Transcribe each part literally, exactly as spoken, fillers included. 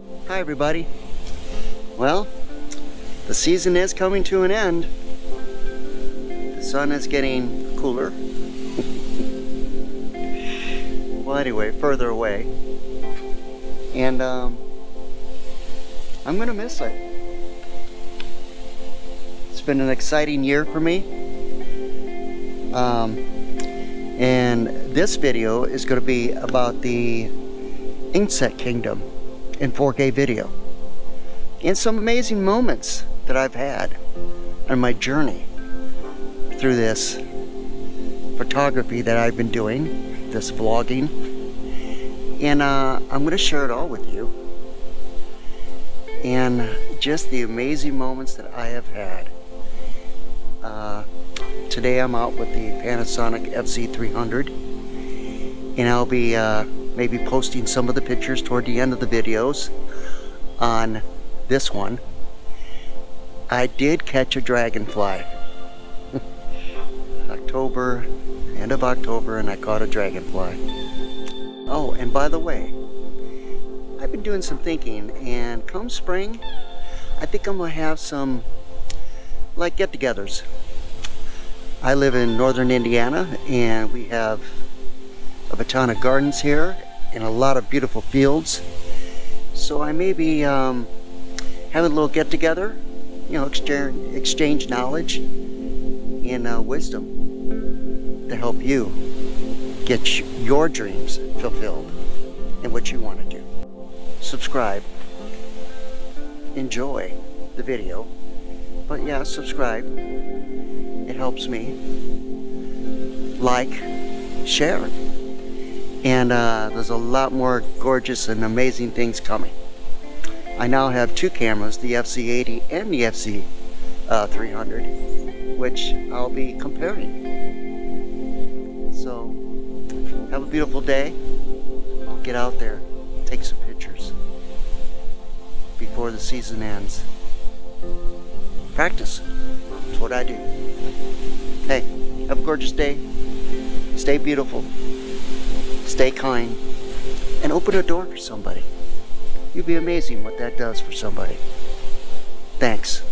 Hi everybody. Well, the season is coming to an end. The sun is getting cooler. Well, anyway, further away. And um, I'm gonna miss it. It's been an exciting year for me. Um, and this video is going to be about the insect kingdom in four K video and some amazing moments that I've had on my journey through this photography that I've been doing, this vlogging, and uh, I'm going to share it all with you, and just the amazing moments that I have had. Uh, today I'm out with the Panasonic F Z three hundred, and I'll be uh, maybe posting some of the pictures toward the end of the videos on this one. I did catch a dragonfly. October, end of October, and I caught a dragonfly. Oh, and by the way, I've been doing some thinking, and come spring, I think I'm gonna have some like get-togethers. I live in northern Indiana, and we have a botanic gardens here and a lot of beautiful fields. So I may be um, having a little get-together, you know, exchange, exchange knowledge and uh, wisdom to help you get your dreams fulfilled and what you want to do. Subscribe, enjoy the video, but yeah, subscribe. It helps me. Like, share. And uh, there's a lot more gorgeous and amazing things coming. I now have two cameras, the F Z eighty and the F Z three hundred, which I'll be comparing. So, have a beautiful day. Get out there, take some pictures before the season ends. Practice. That's what I do. Hey, have a gorgeous day. Stay beautiful. Stay kind, and open a door for somebody. You'd be amazing what that does for somebody. Thanks.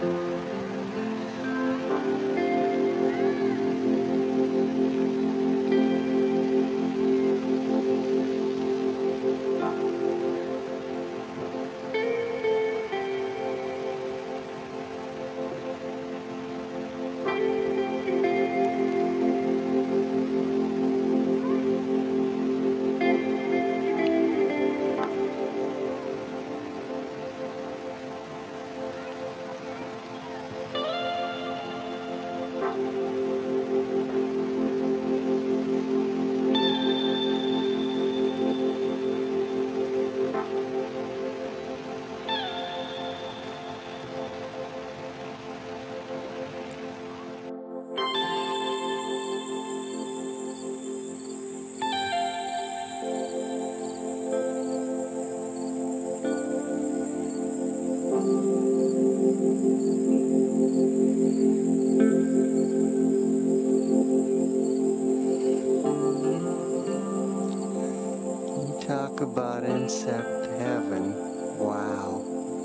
Talk about insect heaven. Wow.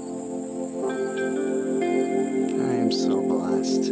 I am so blessed.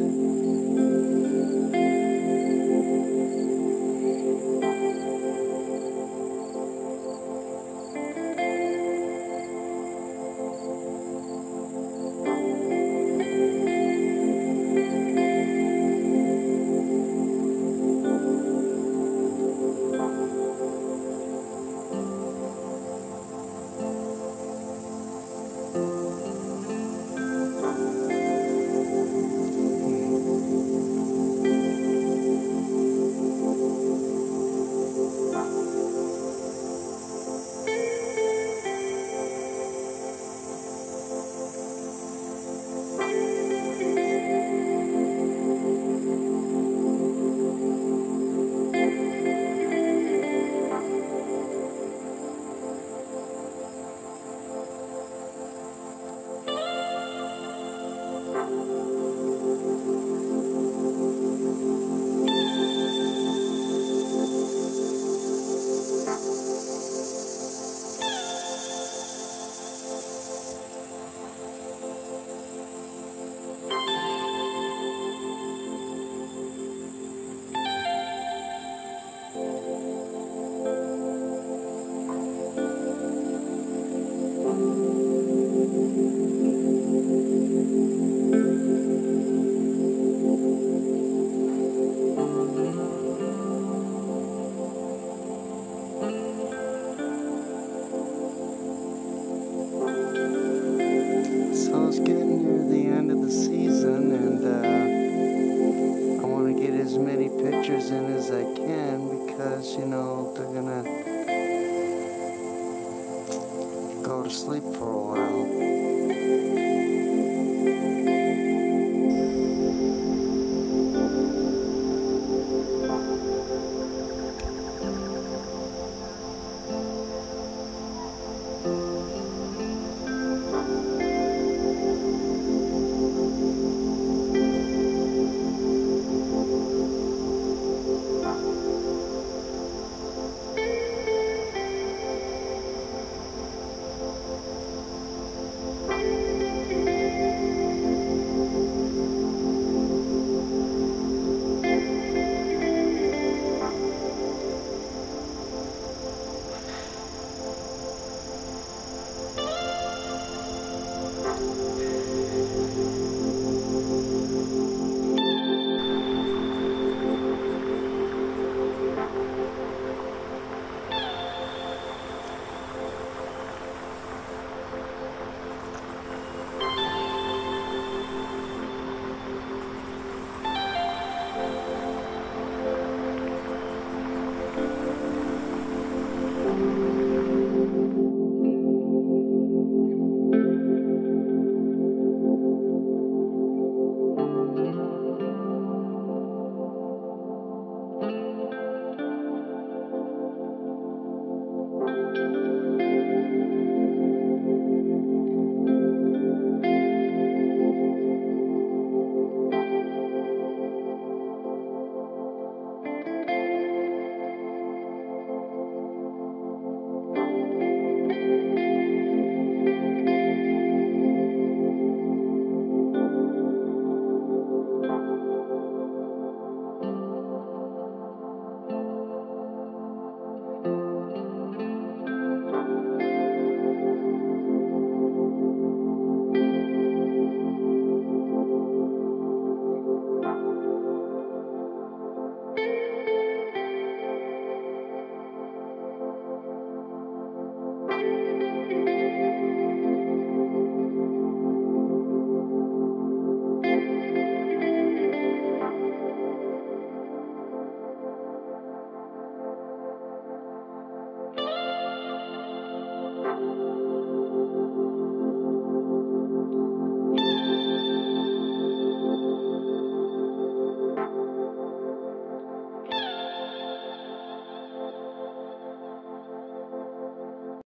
So it's getting near the end of the season, and uh, I want to get as many pictures in as I can because, you know, they're gonna go to sleep for a while